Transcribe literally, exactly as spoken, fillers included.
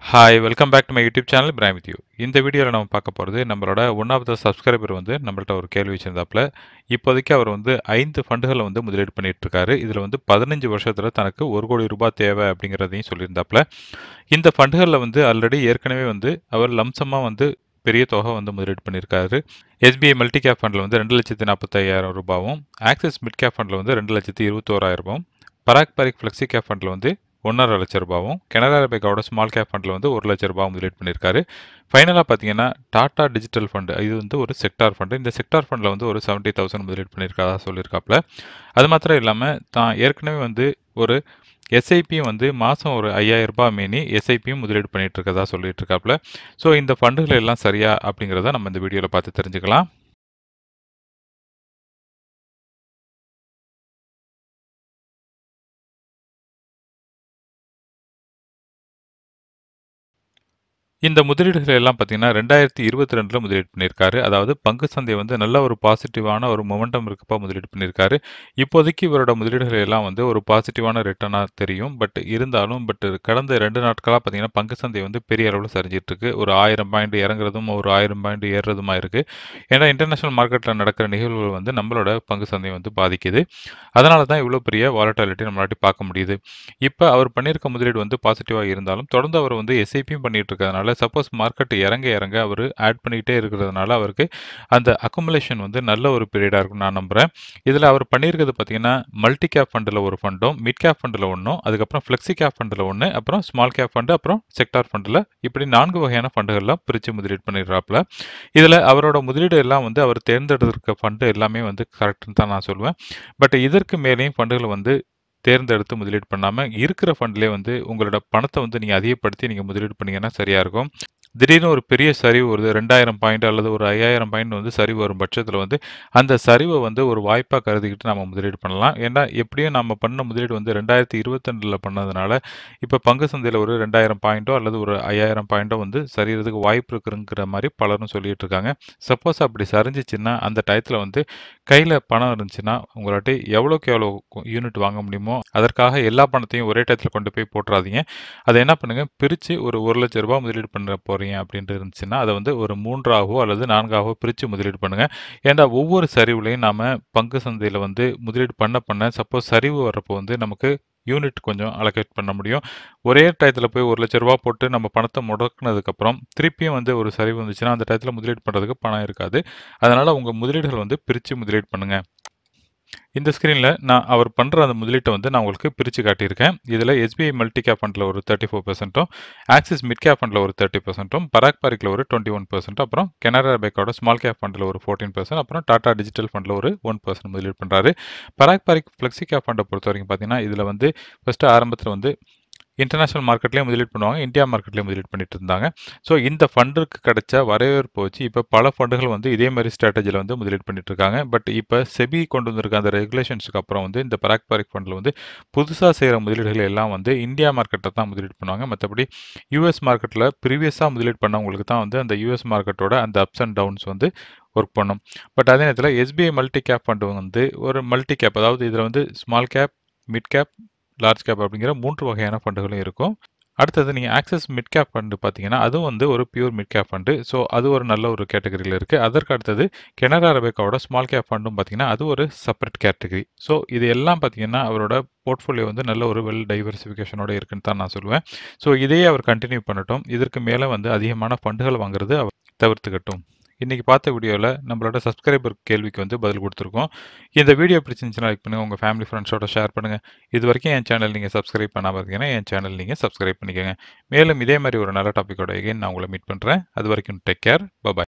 Hi welcome back to my YouTube channel Prime with you. இந்த வீடியோவில் நம்ம பார்க்க போகிறது நம்மளோட ஒன் ஆஃப் த சப்ஸ்கிரைபர் வந்து நம்மள்ட்ட ஒரு கேள்வி வச்சிருந்தாப்புல. இப்போதைக்கு அவர் வந்து ஐந்து ஃபண்டுகளை வந்து முதலீடு பண்ணிட்டு இருக்காரு. இதில் வந்து பதினஞ்சு வருஷத்தில் தனக்கு ஒரு கோடி ரூபாய் தேவை அப்படிங்கிறதையும் சொல்லியிருந்தாப்புல. இந்த ஃபண்டுகளில் வந்து ஆல்ரெடி ஏற்கனவே வந்து அவர் லம்சமாக வந்து பெரிய தொகை வந்து முதலீடு பண்ணியிருக்காரு. எஸ்பிஐ மல்டி கேப் ஃபண்டில் வந்து ரெண்டு லட்சத்தி நாற்பத்தையாயிரம் ரூபாவும், ஆக்சிஸ் மிட் கேப் ஃபண்டில் வந்து ரெண்டு லட்சத்தி இருபத்தோராயிரம் ரூபாயும், பராக் பாரிக் ஃப்ளெக்ஸி கேப் ஃபண்டில் வந்து ஒன்றரை லட்சம் ரூபாவும், கனரா பேங்கோட ஸ்மால் கேப் ஃபண்டில் வந்து ஒரு லட்சம் ரூபாய் முதலீடு பண்ணியிருக்காரு. ஃபைனலாக பார்த்தீங்கன்னா டாடா டிஜிட்டல் ஃபண்டு, இது வந்து ஒரு செக்டார் ஃபண்டு. இந்த செக்டார் ஃபண்டில் வந்து ஒரு செவன்ட்டி தௌசண்ட் முதலீடு பண்ணியிருக்காதா சொல்லியிருக்காப்புல. அது மாத்திரம் இல்லாமல் தான் ஏற்கனவே வந்து ஒரு எஸ்ஐபியும் வந்து மாதம் ஒரு ஐயாயிரம் ரூபாய் மீனி எஸ்ஐபியும் முதலீடு பண்ணிட்டு இருக்கதா சொல்லிட்டு இருக்காப்புல. ஸோ இந்த ஃபண்டுகள் எல்லாம் சரியா அப்படிங்கிறத நம்ம இந்த வீடியோவில் பார்த்து தெரிஞ்சுக்கலாம். இந்த முதலீடுகள் எல்லாம் பார்த்தீங்கன்னா ரெண்டாயிரத்தி இருபத்தி ரெண்டுல முதலீடு பண்ணியிருக்காரு. அதாவது பங்கு சந்தை வந்து நல்ல ஒரு பாசிட்டிவான ஒரு மொமெண்டம் இருக்கப்ப முதலீடு பண்ணியிருக்காரு. இப்போதைக்கு இவரோட முதலீடுகள் எல்லாம் வந்து ஒரு பாசிட்டிவான ரிட்டர்னாக தெரியும். பட் இருந்தாலும் பட் கடந்த ரெண்டு நாட்களாக பார்த்தீங்கன்னா பங்கு சந்தை வந்து பெரிய அளவில் சரிஞ்சிட்டு இருக்கு. ஒரு ஆயிரம் பாயிண்ட் இறங்குறதும் ஒரு ஆயிரம் பாயிண்ட் ஏறுறதுமா இருக்கு. ஏன்னா இன்டர்நேஷனல் மார்க்கெட்டில் நடக்கிற நிகழ்வுகள் வந்து நம்மளோட பங்கு சந்தையை வந்து பாதிக்குது. அதனால தான் இவ்வளோ பெரிய வாலட்டாலிட்டி நம்மளாட்டி பார்க்க முடியுது. இப்போ அவர் பண்ணியிருக்க முதலீடு வந்து பாசிட்டிவாக இருந்தாலும் தொடர்ந்து அவர் வந்து எஸ்ஐபியும் பண்ணிட்டு இருக்கிறதுனால சப்போஸ் மார்க்கெட் இறங்க இறங்க அவர் ஆட் பண்ணிக்கிட்டே இருக்கிறதுனால அவருக்கு அந்த அக்குமுலேஷன் வந்து நல்ல ஒரு பீரியடாக இருக்கும்னு நான் நம்புகிறேன். இதில் அவர் பண்ணியிருக்கிறது பார்த்தீங்கன்னா மல்டி கேப் ஃபண்டில் ஒரு ஃபண்டும், மிட் கேப் ஃபண்டில் ஒன்றும், அதுக்கப்புறம் ஃப்ளெக்ஸி கேப் ஃபண்டில் ஒன்று, அப்புறம் ஸ்மால் கேப் ஃபண்டு, அப்புறம் செக்டார் ஃபண்டில், இப்படி நான்கு வகையான ஃபண்டுகள்லாம் பிரித்து முதலீடு பண்ணிடுறாப்புல. இதில் அவரோட முதலீடு எல்லாம் வந்து அவர் தேர்ந்தெடுத்திருக்க ஃபண்டு எல்லாமே வந்து கரெக்டுன்னு தான் நான் சொல்லுவேன். பட் இதற்கு மேலேயும் ஃபண்டுகள் வந்து தேர்ந்தெடுத்து முதலீடு பண்ணாமல் இருக்கிற ஃபண்ட்லேயே வந்து உங்களோட பணத்தை வந்து நீங்கள் அதிகப்படுத்தி நீங்கள் முதலீடு பண்ணீங்கன்னா சரியாக இருக்கும். திடீர்னு ஒரு பெரிய சரிவு வருது, ரெண்டாயிரம் பாயிண்ட் அல்லது ஒரு ஐயாயிரம் பாயிண்ட் வந்து சரிவு வரும் பட்சத்தில் வந்து அந்த சரிவை வந்து ஒரு வாய்ப்பாக கருதிக்கிட்டு நம்ம முதலீடு பண்ணலாம். ஏன்னா எப்படியும் நம்ம பண்ண முதலீடு வந்து ரெண்டாயிரத்தி இருபத்தி ரெண்டில் பண்ணதுனால இப்போ பங்கு சந்தையில் ஒரு ரெண்டாயிரம் பாயிண்ட்டோ அல்லது ஒரு ஐயாயிரம் பாயிண்ட்டோ வந்து சரியறதுக்கு வாய்ப்பு இருக்குங்கிற மாதிரி பலரும் சொல்லிட்டு இருக்காங்க. சப்போஸ் அப்படி சரிஞ்சிச்சுன்னா அந்த டயத்தில் வந்து கையில் பணம் இருந்துச்சுன்னா உங்களாட்டி எவ்வளோக்கு எவ்வளோ யூனிட் வாங்க முடியுமோ அதற்காக எல்லா பணத்தையும் ஒரே டயத்தில் கொண்டு போய் போட்டுறாதீங்க. அதை என்ன பண்ணுங்க, பிரித்து ஒரு ஒரு லட்சம் ரூபாய் முதலீடு பண்ண போகிறீங்க அப்படின்ட்டு இருந்துச்சுன்னா அதை வந்து ஒரு மூன்றாகவோ அல்லது நான்காகவோ பிரித்து முதலீடு பண்ணுங்க. ஏன்னா ஒவ்வொரு சரிவுலையும் நாம பங்கு சந்தையில் வந்து முதலீடு பண்ண பண்ண சப்போஸ் சரிவு வர்றப்போ வந்து நமக்கு யூனிட் கொஞ்சம் அலோகேட் பண்ண முடியும். ஒரே டயத்தில் போய் ஒரு லட்ச ரூபா போட்டு நம்ம பணத்தை முடக்குனதுக்கப்புறம் திருப்பியும் வந்து ஒரு சரிவு வந்துச்சுன்னா அந்த டயத்தில் முதலீடு பண்ணுறதுக்கு பணம் இருக்காது. அதனால் உங்கள் முதலீடுகள் வந்து பிரித்து முதலீடு பண்ணுங்க. இந்த ஸ்க்ரீனில் நான் அவர் பண்ணுற அந்த முதலீட்டை வந்து நான் உங்களுக்கு பிரித்து காட்டியிருக்கேன். இதில் எஸ்பிஐ மல்டி கேப் ஃபண்டில் ஒரு தேர்ட்டி ஃபோர் பர்சன்ட்டும், ஆக்சிஸ் மிட் கேப் ஃபண்டில் ஒரு தேர்ட்டி பர்சன்ட்டும், பராக் பாரிக்கில் ஒரு டுவெண்ட்டி ஒன் பர்சன்ட், அப்புறம் கனரா பேங்கோட ஸ்மால் கேப் ஃபண்டில் ஒரு ஃபோர்டீன் பர்சன்ட், அப்புறம் டாடா டிஜிட்டல் ஃபண்டில் ஒரு ஒன் பர்சன்ட் முதலீடு பண்ணுறாரு. பராக் பாரிக் ஃப்ளெக்ஸி கேப் ஃபண்டை பொறுத்த வரைக்கும் பார்த்தீங்கன்னா இதில் வந்து ஃபஸ்ட்டு ஆரம்பத்தில் வந்து இன்டர்நேஷனல் மார்க்கெட்லேயும் முதலீடு பண்ணுவாங்க, இந்தியா மார்க்கெட்லேயும் முதலீடு பண்ணிட்டு இருந்தாங்க. ஸோ இந்த ஃபண்டுக்கு கிடைச்ச வரவேற்பு வச்சு இப்போ பல ஃபண்டுகள் வந்து இதே மாதிரி ஸ்ட்ராட்டஜியில் வந்து முதலீடு பண்ணிட்டு இருக்காங்க. பட் இப்போ செபி கொண்டு வந்திருக்க அந்த ரெகுலேஷன்ஸுக்கு அப்புறம் வந்து இந்த பராக் பாரிக் ஃபண்டில் வந்து புதுசாக செய்கிற முதலீடுகள் எல்லாம் வந்து இந்தியா மார்க்கெட்டில் தான் முதலீடு பண்ணுவாங்க. மற்றபடி யூஎஸ் மார்க்கெட்டில் ப்ரீவியஸாக முதலீடு பண்ணவங்களுக்கு தான் வந்து அந்த யூஎஸ் மார்க்கெட்டோட அந்த அப்ஸ் அண்ட் டவுன்ஸ் வந்து ஒர்க் பண்ணும். பட் அதே நேரத்தில் எஸ்பிஐ மல்டி கேப் ஃபண்டு வந்து ஒரு மல்டி கேப், அதாவது இதில் வந்து small cap, mid cap, large cap அப்படிங்கிற மூன்று வகையான ஃபண்டுகளும் இருக்கும். அடுத்தது நீங்கள் ஆக்சிஸ் மிட் கேப் ஃபண்டு பார்த்தீங்கன்னா அதுவும் வந்து ஒரு pure mid cap fund. So அது ஒரு நல்ல ஒரு கேட்டகரியில் இருக்குது. அதற்கு அடுத்தது கனரா பேங்கோட ஸ்மால் கேப் ஃபண்டும் பார்த்தீங்கன்னா அது ஒரு செப்பரேட் கேட்டகரி. ஸோ இது எல்லாம் பார்த்தீங்கன்னா அவரோட போர்ட்ஃபோலியோ வந்து நல்ல ஒரு வெல் டைவர்சிஃபிகேஷனோட இருக்குன்னு தான் நான் சொல்லுவேன். ஸோ இதையே அவர் கண்டினியூ பண்ணட்டும். இதற்கு மேலே வந்து அதிகமான ஃபண்டுகள் வாங்குறது அவர் தவிர்த்துக்கட்டும். இன்றைக்கி பார்த்த வீடியோவில் நம்மளோட சப்ஸ்கிரைபர் கேள்விக்கு வந்து பதில் கொடுத்துருக்கோம். இந்த வீடியோ பிடிச்சிருந்துச்சுன்னா லைக் பண்ணுங்கள், உங்கள் ஃபேமிலி ஃப்ரெண்ட்ஸோட ஷேர் பண்ணுங்கள். இது வரைக்கும் என் சேனல் நீங்கள் சப்ஸ்கிரைப் பண்ணாமல் இருக்கீங்கன்னா என் சேனல் நீங்கள் சப்ஸ்கிரைப் பண்ணிக்கோங்க. மேலும் இதே மாதிரி ஒரு நல்ல டாப்பிக்கோட எகைன் நான் உங்களை மீட் பண்ணுறேன். அது வரைக்கும் டேக் கேர், பை.